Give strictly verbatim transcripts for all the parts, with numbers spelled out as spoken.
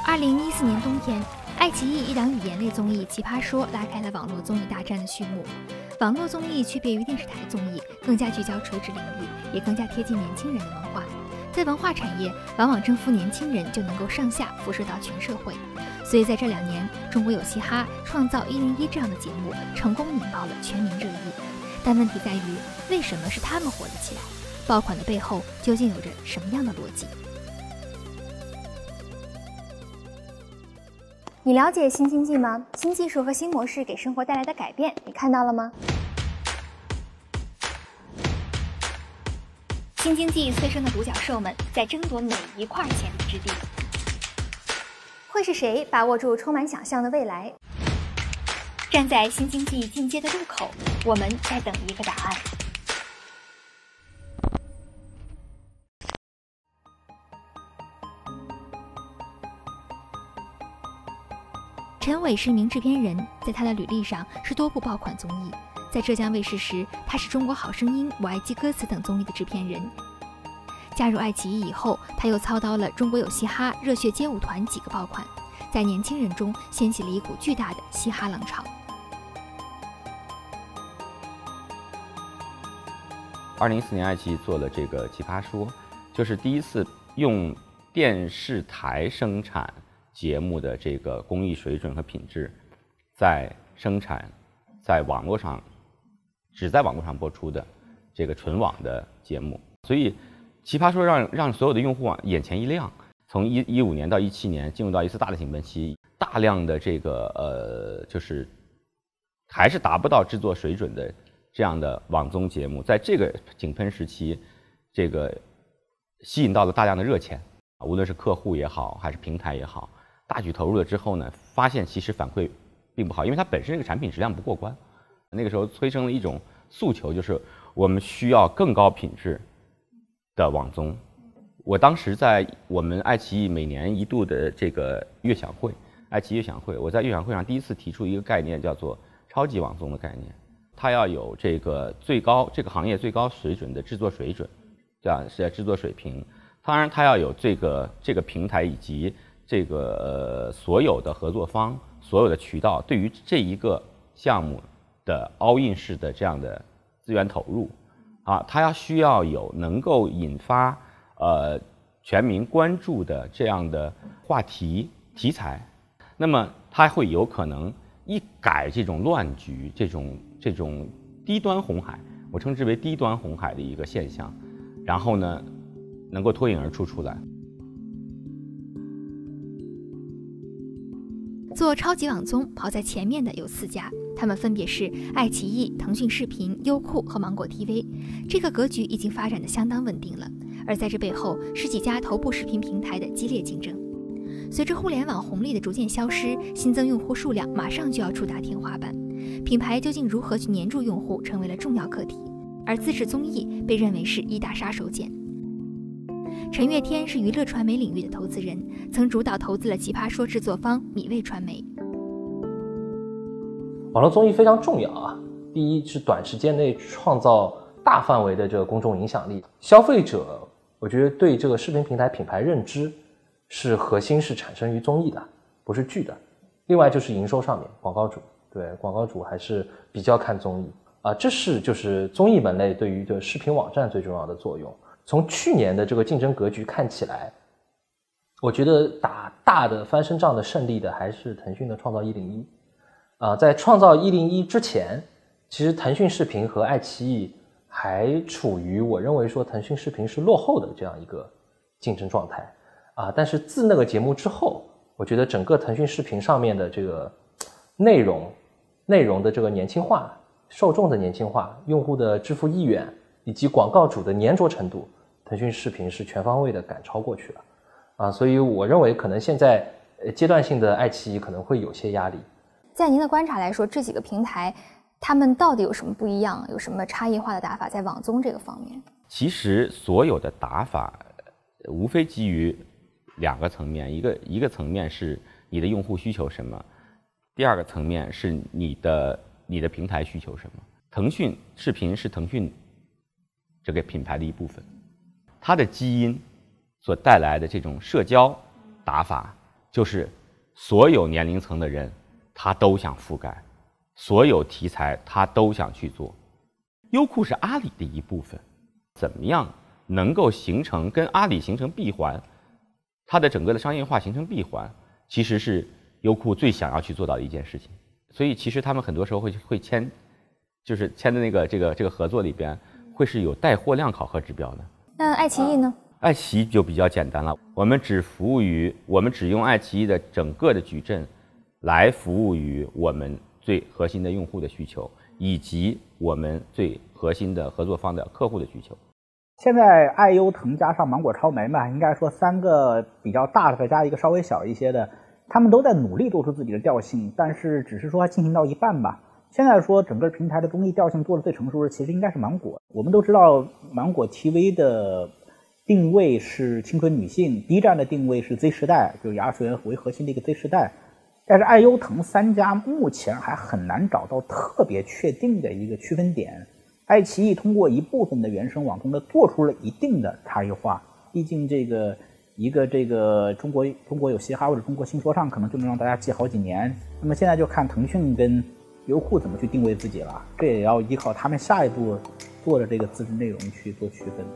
二零一四年冬天，爱奇艺一档语言类综艺《奇葩说》拉开了网络综艺大战的序幕。网络综艺区别于电视台综艺，更加聚焦垂直领域，也更加贴近年轻人的文化。在文化产业，往往征服年轻人就能够上下辐射到全社会。所以在这两年，中国有嘻哈、创造一零一这样的节目成功引爆了全民热议。但问题在于，为什么是他们火了起来？爆款的背后究竟有着什么样的逻辑？ 你了解新经济吗？新技术和新模式给生活带来的改变，你看到了吗？ 新经济催生的独角兽们在争夺每一块潜力之地。 会是谁把握住充满想象的未来？ 站在新经济进阶的路口，我们在等一个答案。陈伟是名制片人，在他的履历上是多部爆款综艺。在浙江卫视时，他是中国好声音、我爱记歌词等综艺的制片人。加入爱奇艺以后，他又操刀了中国有嘻哈、热血街舞团几个爆款，在年轻人中掀起了一股巨大的嘻哈浪潮。 二零一四年，爱奇艺做了这个《奇葩说》，就是第一次用电视台生产节目的这个工艺水准和品质，在生产在网络上只在网络上播出的这个纯网的节目，所以奇葩说让让所有的用户啊眼前一亮。从一一五年到一七年进入到一次大的井喷期，大量的这个呃就是还是达不到制作水准的这样的网综节目，在这个井喷时期，这个吸引到了大量的热钱，无论是客户也好，还是平台也好。大举投入了之后呢，发现其实反馈并不好，因为它本身这个产品质量不过关。那个时候催生了一种诉求，就是我们需要更高品质的网综。我当时在我们爱奇艺每年一度的这个悦享会，爱奇艺悦享会，我在悦享会上第一次提出一个概念，叫做超级网综的概念。它要有这个最高这个行业最高水准的制作水准，对吧？是制作水平。当然，它要有这个这个平台以及这个呃所有的合作方、所有的渠道对于这一个项目的 all in 式的这样的资源投入，啊，它要需要有能够引发呃全民关注的这样的话题题材，那么它会有可能一改这种乱局、这种这种低端红海，我称之为低端红海的一个现象，然后呢，能够脱颖而出出来。 做超级网综跑在前面的有四家，他们分别是爱奇艺、腾讯视频、优酷和芒果 T V。这个格局已经发展得相当稳定了，而在这背后是几家头部视频平台的激烈竞争。随着互联网红利的逐渐消失，新增用户数量马上就要触达天花板，品牌究竟如何去黏住用户成为了重要课题，而自制综艺被认为是一大杀手锏。陈月天是娱乐传媒领域的投资人，曾主导投资了奇葩说制作方米味传媒。 网络综艺非常重要啊！第一是短时间内创造大范围的这个公众影响力，消费者我觉得对这个视频平台品牌认知是核心，是产生于综艺的，不是剧的。另外就是营收上面，广告主对广告主还是比较看综艺啊，这是就是综艺门类对于这个视频网站最重要的作用。从去年的这个竞争格局看起来，我觉得打大的翻身仗的胜利的还是腾讯的创造一零一啊，在创造一零一之前，其实腾讯视频和爱奇艺还处于我认为说腾讯视频是落后的这样一个竞争状态啊，但是自那个节目之后，我觉得整个腾讯视频上面的这个内容内容的这个年轻化，受众的年轻化，用户的支付意愿以及广告主的粘着程度，腾讯视频是全方位的赶超过去了啊，所以我认为可能现在阶段性的爱奇艺可能会有些压力。 在您的观察来说，这几个平台他们到底有什么不一样，有什么差异化的打法在网综这个方面？ 其实所有的打法无非基于两个层面，一个一个层面是你的用户需求什么，第二个层面是你的你的平台需求什么。腾讯视频是腾讯这个品牌的一部分，它的基因所带来的这种社交打法， 就是所有年龄层的人他都想覆盖，所有题材他都想去做。优酷是阿里的一部分，怎么样能够形成跟阿里形成闭环，它的整个的商业化形成闭环，其实是优酷最想要去做到的一件事情。所以其实他们很多时候会会签，就是签的那个这个这个合作里边会是有带货量考核指标的。 那爱奇艺呢？ 爱奇艺就比较简单了，我们只服务于我们只用爱奇艺的整个的矩阵来服务于我们最核心的用户的需求，以及我们最核心的合作方的客户的需求。 现在爱优腾加上芒果超媒嘛，应该说三个比较大的再加一个稍微小一些的，他们都在努力做出自己的调性，但是只是说进行到一半吧。现在说整个平台的综艺调性做的最成熟的其实应该是芒果。我们都知道芒果 T V 的定位是青春女性， B 站的定位是 Z 时代，就是亚水为核心的一个 Z 时代。但是爱优腾三家目前还很难找到特别确定的一个区分点。爱奇艺通过一部分的原生网通的做出了一定的差异化，毕竟这个一个这个中国中国有嘻哈或者中国新说唱可能就能让大家记好几年。那么现在就看腾讯跟优酷怎么去定位自己了，这也要依靠他们下一步做的这个自制内容去做区分。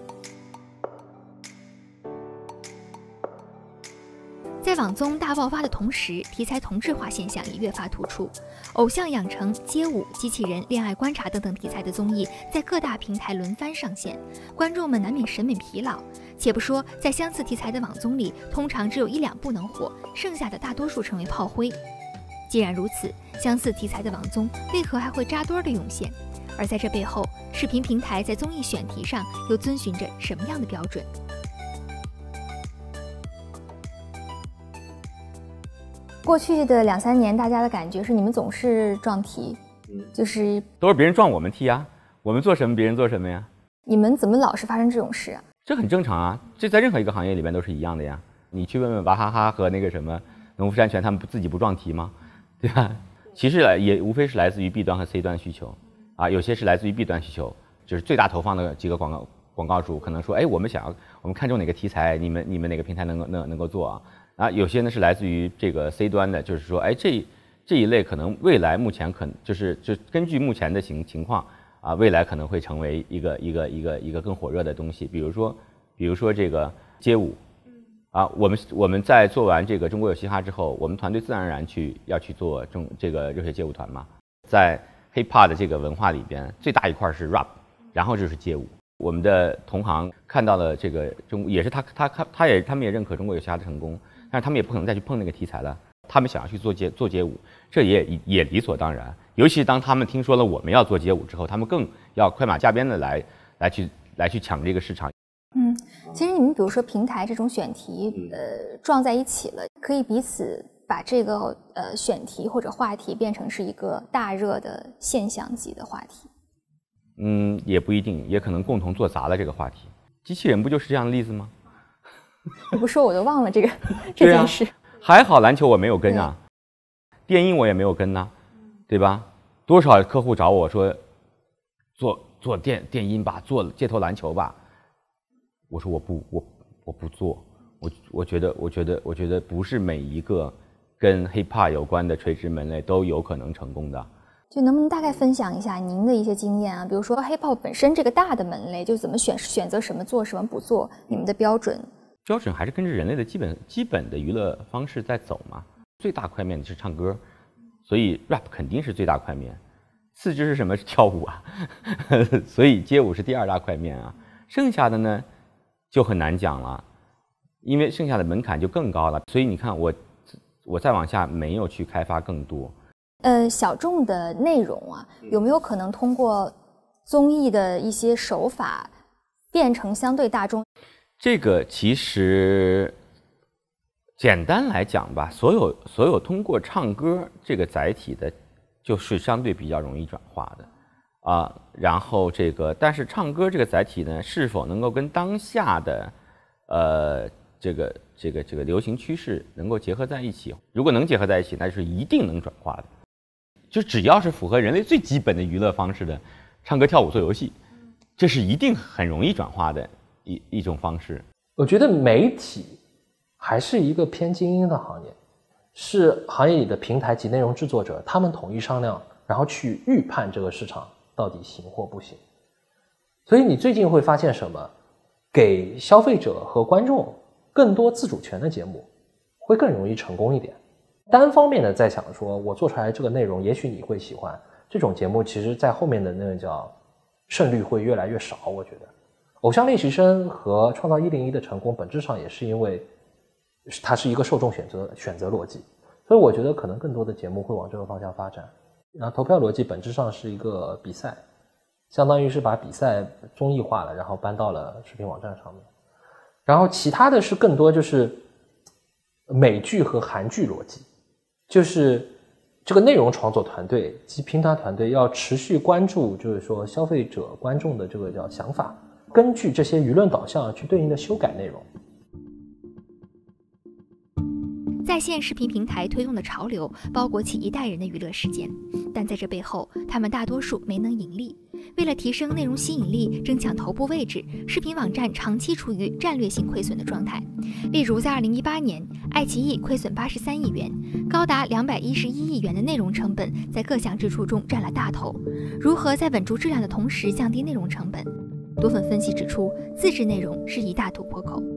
在网综大爆发的同时，题材同质化现象也越发突出。偶像养成、街舞、机器人、恋爱观察等等题材的综艺在各大平台轮番上线，观众们难免审美疲劳。且不说在相似题材的网综里，通常只有一两部能火，剩下的大多数成为炮灰。既然如此，相似题材的网综为何还会扎堆的涌现？而在这背后，视频平台在综艺选题上又遵循着什么样的标准？ 过去的两三年，大家的感觉是你们总是撞题，就是都是别人撞我们题啊，我们做什么别人做什么呀？ 你们怎么老是发生这种事啊？ 这很正常啊，这在任何一个行业里面都是一样的呀。你去问问娃哈哈和那个什么农夫山泉，他们不自己不撞题吗？对吧？其实也无非是来自于 B 端和 C 端需求啊，有些是来自于 B 端需求，就是最大投放的几个广告广告主可能说，哎，我们想要我们看中哪个题材，你们你们哪个平台能够能能够做啊？啊，有些呢是来自于这个 C 端的，就是说，哎，这这一类可能未来目前可能就是就根据目前的情情况啊，未来可能会成为一个一个一个一个更火热的东西。比如说，比如说这个街舞，啊，我们我们在做完这个中国有嘻哈之后，我们团队自然而然去要去做中这个热血街舞团嘛。在 hip hop 的这个文化里边，最大一块是 rap， 然后就是街舞。我们的同行看到了这个中，也是他他他他也他们也认可中国有嘻哈的成功。但是他们也不可能再去碰那个题材了，他们想要去做街做街舞，这也也理所当然。尤其是当他们听说了我们要做街舞之后，他们更要快马加鞭的来来去来去抢这个市场。 嗯，其实你们比如说平台这种选题，呃，撞在一起了，可以彼此把这个呃选题或者话题变成是一个大热的现象级的话题。 嗯，也不一定，也可能共同做砸了这个话题。机器人不就是这样的例子吗？ 你不说我都忘了这个这件事、 啊。还好篮球我没有跟啊，电音我也没有跟呐、啊，对吧？多少客户找我说做做电电音吧，做街头篮球吧，我说我不我我不做，我我觉得我觉得我觉得不是每一个跟 hip hop 有关的垂直门类都有可能成功的。 就能不能大概分享一下您的一些经验啊？比如说 hip hop 本身这个大的门类，就怎么选选择什么做什么不做，你们的标准？ 标准还是跟着人类的基本基本的娱乐方式在走嘛。最大块面的是唱歌，所以 rap 肯定是最大块面。次之是什么？是跳舞啊，所以街舞是第二大块面啊。剩下的呢就很难讲了，因为剩下的门槛就更高了。所以你看我我再往下没有去开发更多。 呃，小众的内容啊，有没有可能通过综艺的一些手法变成相对大众？ 这个其实简单来讲吧，所有所有通过唱歌这个载体的，就是相对比较容易转化的啊。然后这个，但是唱歌这个载体呢，是否能够跟当下的呃这个这个这个流行趋势能够结合在一起？如果能结合在一起，那就是一定能转化的。就只要是符合人类最基本的娱乐方式的，唱歌、跳舞、做游戏，这是一定很容易转化的。一一种方式， 我觉得媒体还是一个偏精英的行业， 是行业里的平台及内容制作者，他们统一商量，然后去预判这个市场到底行或不行。所以你最近会发现什么？给消费者和观众更多自主权的节目，会更容易成功一点。单方面的在想说，我做出来这个内容，也许你会喜欢，这种节目其实在后面的那个叫胜率会越来越少。我觉得，偶像练习生和创造一零一的成功，本质上也是因为它是一个受众选择选择逻辑，所以我觉得可能更多的节目会往这个方向发展。然后投票逻辑本质上是一个比赛，相当于是把比赛综艺化了，然后搬到了视频网站上面。然后其他的是更多就是美剧和韩剧逻辑，就是这个内容创作团队及平台团队要持续关注，就是说消费者观众的这个叫想法，根据这些舆论导向去对应的修改内容。 在线视频平台推动的潮流包裹起一代人的娱乐时间，但在这背后，他们大多数没能盈利。为了提升内容吸引力，争抢头部位置，视频网站长期处于战略性亏损的状态。例如，在二零一八年，爱奇艺亏损八十三亿元，高达两百一十一亿元的内容成本在各项支出中占了大头。如何在稳住质量的同时降低内容成本？多份分析指出，自制内容是一大突破口。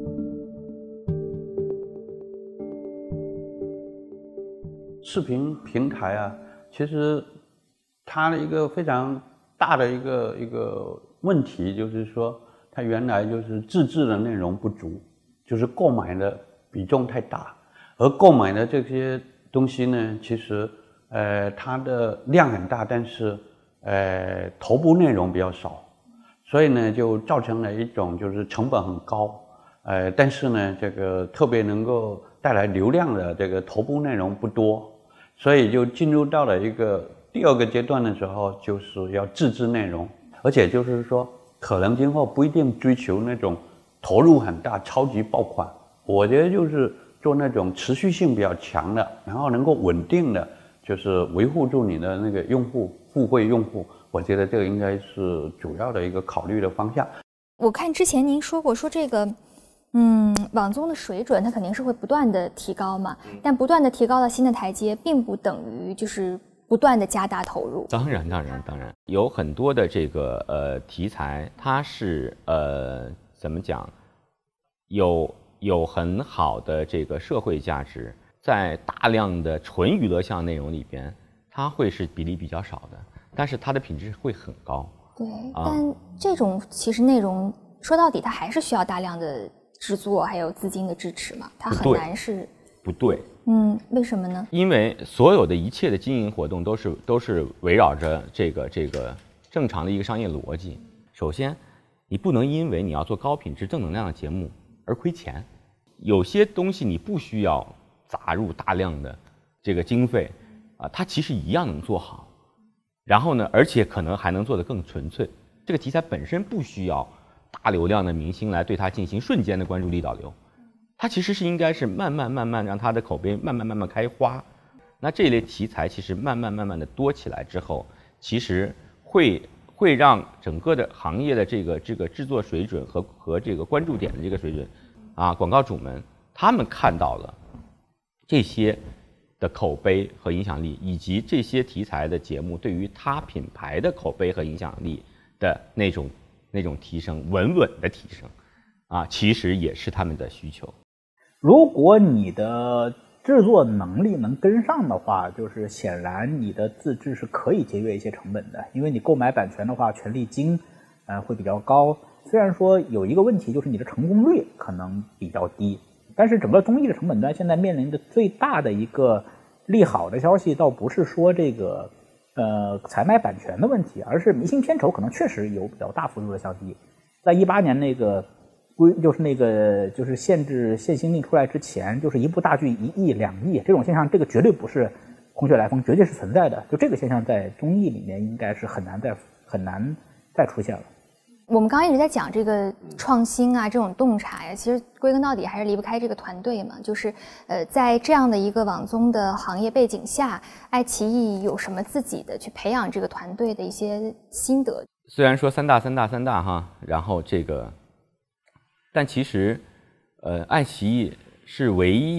视频平台啊，其实它的一个非常大的一个一个问题就是说，它原来就是自制的内容不足，就是购买的比重太大，而购买的这些东西呢，其实呃它的量很大，但是呃头部内容比较少，所以呢就造成了一种就是成本很高，呃但是呢这个特别能够带来流量的这个头部内容不多，所以就进入到了一个第二个阶段的时候，就是要自制内容，而且就是说可能今后不一定追求那种投入很大超级爆款，我觉得就是做那种持续性比较强的，然后能够稳定的就是维护住你的那个用户付费用户，我觉得这个应该是主要的一个考虑的方向。 我看之前您说过，说这个嗯，网综的水准它肯定是会不断的提高嘛，但不断的提高到新的台阶，并不等于就是不断的加大投入。 当然，当然，当然，有很多的这个呃题材，它是呃怎么讲，有有很好的这个社会价值，在大量的纯娱乐项内容里边，它会是比例比较少的，但是它的品质会很高。 对， 啊、 但这种其实内容说到底，它还是需要大量的制作还有资金的支持嘛，它很难是不对。 嗯，为什么呢？ 因为所有的一切的经营活动都是都是围绕着这个这个正常的一个商业逻辑。首先，你不能因为你要做高品质正能量的节目而亏钱。有些东西你不需要砸入大量的这个经费啊，它其实一样能做好。然后呢，而且可能还能做得更纯粹。这个题材本身不需要大流量的明星来对它进行瞬间的关注力导流。它其实是应该是慢慢慢慢让它的口碑慢慢慢慢开花，那这一类题材其实慢慢慢慢的多起来之后，其实会会让整个的行业的这个这个制作水准和和这个关注点的这个水准，啊，广告主们他们看到了这些的口碑和影响力，以及这些题材的节目对于他品牌的口碑和影响力的那种那种提升，稳稳的提升，啊，其实也是他们的需求。 如果你的制作能力能跟上的话，就是显然你的自制是可以节约一些成本的，因为你购买版权的话，权利金呃会比较高。虽然说有一个问题，就是你的成功率可能比较低，但是整个综艺的成本端现在面临的最大的一个利好的消息，倒不是说这个呃采买版权的问题，而是明星片酬可能确实有比较大幅度的降低。在一八年那个规就是那个就是限制限薪令出来之前，就是一部大剧一亿两亿这种现象，这个绝对不是空穴来风，绝对是存在的。就这个现象在综艺里面应该是很难再很难再出现了。 我们刚刚一直在讲这个创新啊，这种洞察呀，其实归根到底还是离不开这个团队嘛。就是呃，在这样的一个网综的行业背景下，爱奇艺有什么自己的去培养这个团队的一些心得？ 虽然说三大三大三大哈，然后这个。但其实，呃，爱奇艺是唯一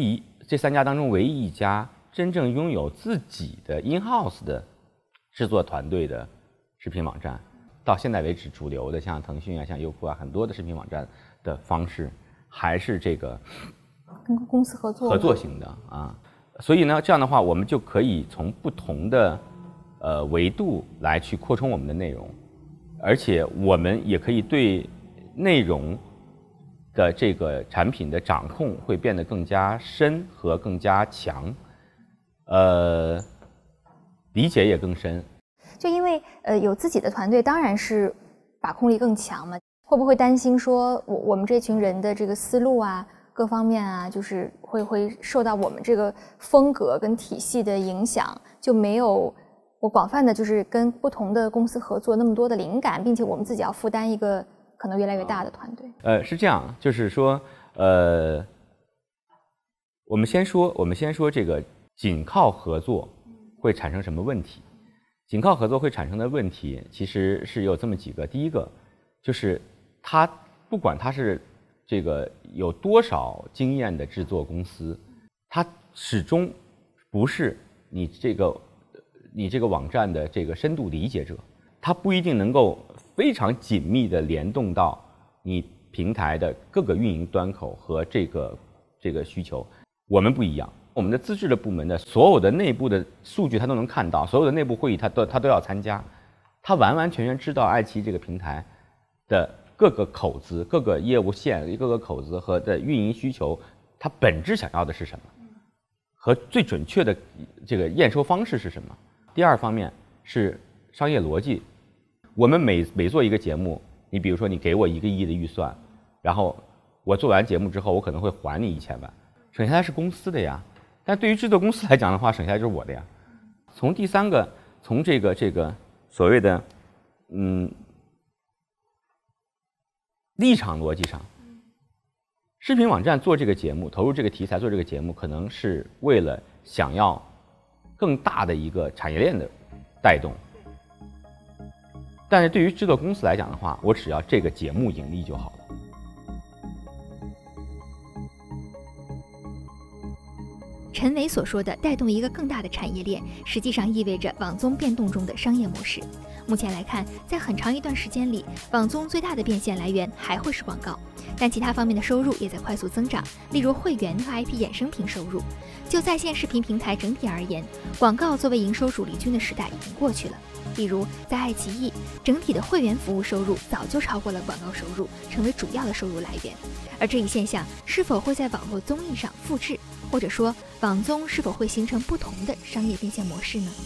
这三家当中唯一一家真正拥有自己的 in-house 的制作团队的视频网站。到现在为止，主流的像腾讯啊、像优酷啊，很多的视频网站的方式还是这个跟公司合作合作型的啊。所以呢，这样的话，我们就可以从不同的呃维度来去扩充我们的内容，而且我们也可以对内容的这个产品的掌控会变得更加深和更加强，呃，理解也更深。 就因为呃有自己的团队，当然是把控力更强嘛。会不会担心说我我们这群人的这个思路啊，各方面啊，就是会会受到我们这个风格跟体系的影响，就没有我广泛的就是跟不同的公司合作那么多的灵感，并且我们自己要负担一个可能越来越大的团队。 呃，是这样，就是说，呃，我们先说，我们先说这个仅靠合作会产生什么问题？仅靠合作会产生的问题，其实是有这么几个。第一个，就是它不管它是这个有多少经验的制作公司，它始终不是你这个你这个网站的这个深度理解者，它不一定能够非常紧密地联动到你平台的各个运营端口和这个这个需求。我们不一样，我们的资质的部门的所有的内部的数据他都能看到，所有的内部会议他都他都要参加，他完完全全知道爱奇艺这个平台的各个口子、各个业务线、各个口子和的运营需求，它本质想要的是什么，和最准确的这个验收方式是什么。第二方面是商业逻辑，我们每每做一个节目，你比如说你给我一个亿的预算，然后我做完节目之后，我可能会还你一千万，省下来是公司的呀。但对于制作公司来讲的话，省下来就是我的呀。从第三个，从这个这个所谓的嗯立场逻辑上，视频网站做这个节目，投入这个题材做这个节目，可能是为了想要更大的一个产业链的带动。但是对于制作公司来讲的话，我只要这个节目盈利就好了。 陈伟所说的带动一个更大的产业链，实际上意味着网综变动中的商业模式。目前来看，在很长一段时间里，网综最大的变现来源还会是广告，但其他方面的收入也在快速增长，例如会员和 I P 衍生品收入。就在线视频平台整体而言，广告作为营收主力军的时代已经过去了。例如，在爱奇艺，整体的会员服务收入早就超过了广告收入，成为主要的收入来源。而这一现象是否会在网络综艺上复制，或者说网综是否会形成不同的商业变现模式呢？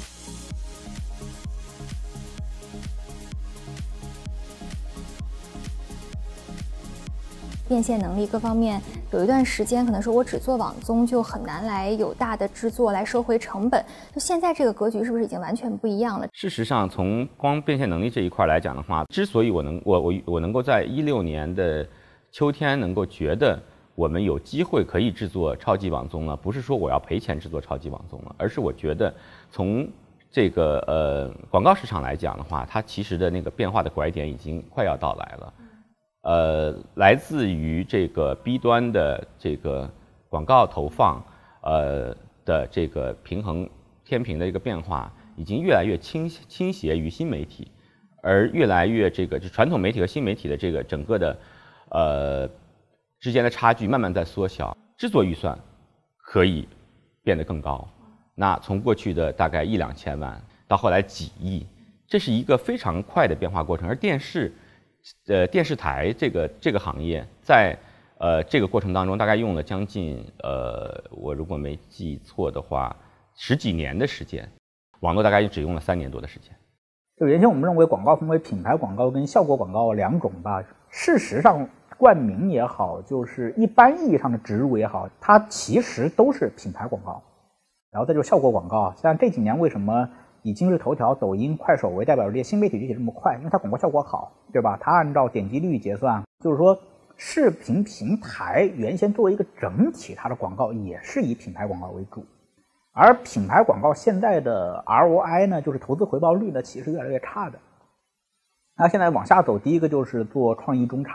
变现能力各方面有一段时间可能说我只做网综就很难来有大的制作来收回成本，就现在这个格局是不是已经完全不一样了？ 事实上，从光变现能力这一块来讲的话，之所以我能我我我能够在一六年的秋天能够觉得我们有机会可以制作超级网综了，不是说我要赔钱制作超级网综了，而是我觉得从这个呃广告市场来讲的话，它其实的那个变化的拐点已经快要到来了。呃，来自于这个 B 端的这个广告投放，呃的这个平衡天平的一个变化，已经越来越倾倾斜于新媒体，而越来越这个就传统媒体和新媒体的这个整个的呃之间的差距慢慢在缩小，制作预算可以变得更高。那从过去的大概一两千万到后来几亿，这是一个非常快的变化过程，而电视。呃，电视台这个这个行业在呃这个过程当中，大概用了将近呃，我如果没记错的话，十几年的时间，网络大概只用了三年多的时间。 就原先我们认为广告分为品牌广告跟效果广告两种吧，事实上冠名也好，就是一般意义上的植入也好，它其实都是品牌广告，然后再就是效果广告。像这几年为什么以今日头条、抖音、快手为代表的这些新媒体崛起这么快，因为它广告效果好，对吧？它按照点击率结算，就是说视频平台原先作为一个整体，它的广告也是以品牌广告为主，而品牌广告现在的 R O I 呢，就是投资回报率呢，其实越来越差的。那现在往下走，第一个就是做创意中插，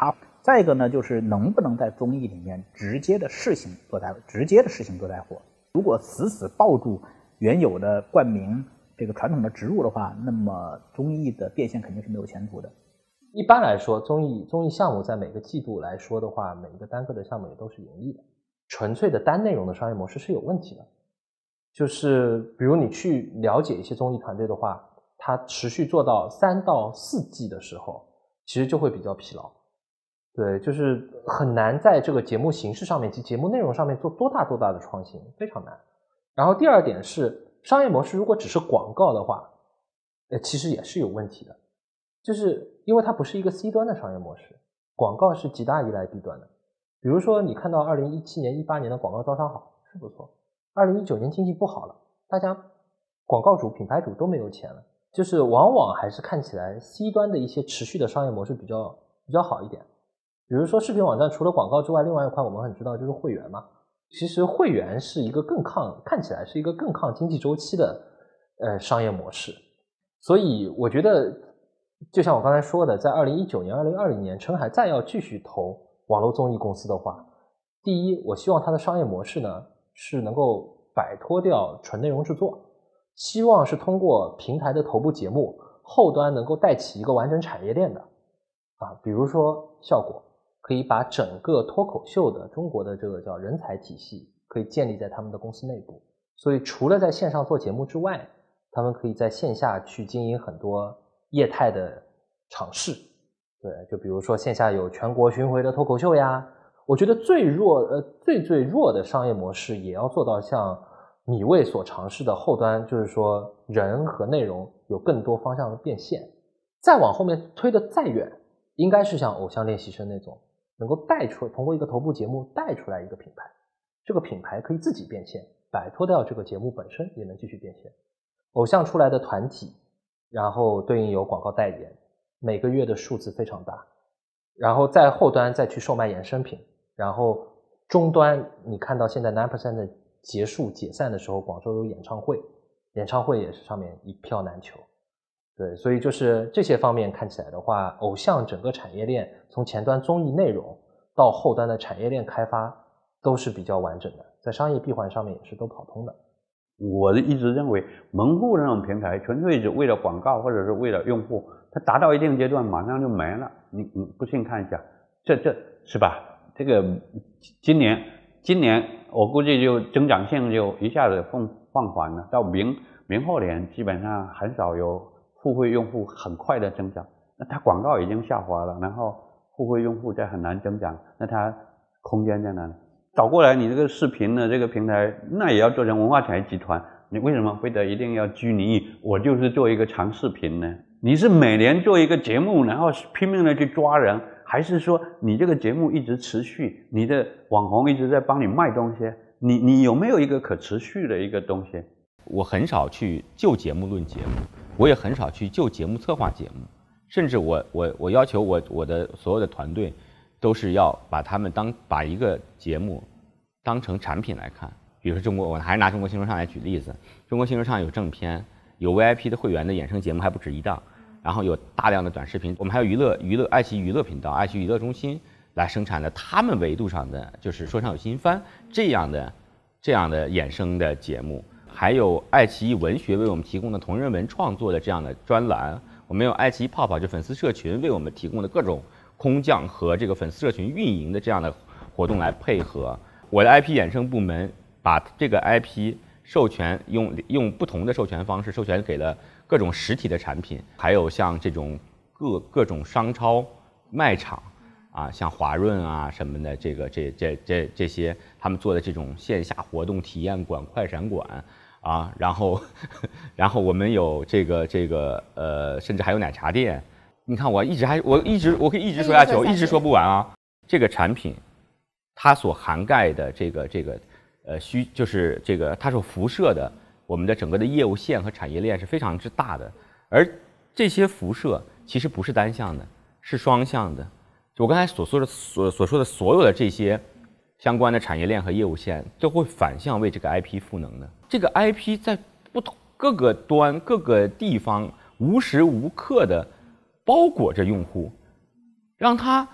再一个呢，就是能不能在综艺里面直接的试行做带，直接的试行做带货。如果死死抱住原有的冠名这个传统的植入的话，那么综艺的变现肯定是没有前途的。 一般来说，综艺综艺项目在每个季度来说的话，每一个单个的项目也都是盈利的。纯粹的单内容的商业模式是有问题的，就是比如你去了解一些综艺团队的话，它持续做到三到四季的时候，其实就会比较疲劳。对，就是很难在这个节目形式上面及节目内容上面做多大多大的创新，非常难。然后第二点是，商业模式如果只是广告的话，呃，其实也是有问题的，就是因为它不是一个 C 端的商业模式，广告是极大依赖 B 端的。比如说你看到二零一七年、一八年的广告招商好是不错，二零一九年经济不好了，大家广告主、品牌主都没有钱了，就是往往还是看起来 C 端的一些持续的商业模式比较比较好一点。比如说视频网站除了广告之外，另外一块我们很知道就是会员嘛。其实会员是一个更抗，看起来是一个更抗经济周期的呃商业模式。所以我觉得就像我刚才说的，在二零一九年、二零二零年陈海再要继续投网络综艺公司的话，第一，我希望它的商业模式呢是能够摆脱掉纯内容制作，希望是通过平台的头部节目后端能够带起一个完整产业链的啊，比如说效果可以把整个脱口秀的中国的这个叫人才体系可以建立在他们的公司内部，所以除了在线上做节目之外，他们可以在线下去经营很多业态的尝试。对，就比如说线下有全国巡回的脱口秀呀，我觉得最弱呃最最弱的商业模式也要做到像米未所尝试的后端，就是说人和内容有更多方向的变现。再往后面推的再远，应该是像偶像练习生那种能够带出，通过一个头部节目带出来一个品牌，这个品牌可以自己变现，摆脱掉这个节目本身也能继续变现。偶像出来的团体，然后对应有广告代言，每个月的数字非常大，然后在后端再去售卖衍生品，然后终端你看到现在 百分之九 的结束解散的时候，广州有演唱会，演唱会也是上面一票难求。对，所以就是这些方面看起来的话，偶像整个产业链从前端综艺内容到后端的产业链开发都是比较完整的，在商业闭环上面也是都跑通的。 我一直认为门户那种平台纯粹是为了广告或者是为了用户，它达到一定阶段马上就没了。你你不信看一下，这这是吧？这个今年今年我估计就增长性就一下子放放缓了，到明明后年基本上很少有付费用户很快的增长。那它广告已经下滑了，然后付费用户再很难增长，那它空间在哪里？倒过来，你这个视频的这个平台，那也要做成文化产业集团。你为什么非得一定要拘泥于我就是做一个长视频呢？你是每年做一个节目，然后拼命的去抓人，还是说你这个节目一直持续，你的网红一直在帮你卖东西？你你有没有一个可持续的一个东西？ 我很少去就节目论节目，我也很少去就节目策划节目，甚至我我我要求我我的所有的团队都是要把他们当把一个节目当成产品来看。比如说中国，我还是拿中国新说唱来举例子，中国新说唱有正片，有 V I P 的会员的衍生节目还不止一档，然后有大量的短视频，我们还有娱乐娱乐爱奇艺娱乐频道、爱奇艺娱乐中心来生产的他们维度上的就是说唱有新番这样的这样的衍生的节目，还有爱奇艺文学为我们提供的同人文创作的这样的专栏，我们有爱奇艺泡泡就粉丝社群为我们提供的各种空降和这个粉丝社群运营的这样的活动来配合。我的 I P 衍生部门把这个 I P 授权用用不同的授权方式授权给了各种实体的产品，还有像这种各各种商超卖场啊，像华润啊什么的，这个这这这这些他们做的这种线下活动体验馆、快闪馆啊，然后然后我们有这个这个呃，甚至还有奶茶店。你看我一直还我一直我可以一直说下去，我一直说不完啊。这个产品它所涵盖的这个这个呃需就是这个它所辐射的我们的整个的业务线和产业链是非常之大的，而这些辐射其实不是单向的，是双向的。就我刚才所说的所所说的所有的这些相关的产业链和业务线都会反向为这个 I P 赋能的。这个 I P 在不同各个端各个地方无时无刻的包裹着用户，让他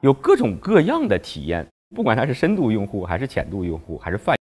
有各种各样的体验，不管他是深度用户还是浅度用户还是泛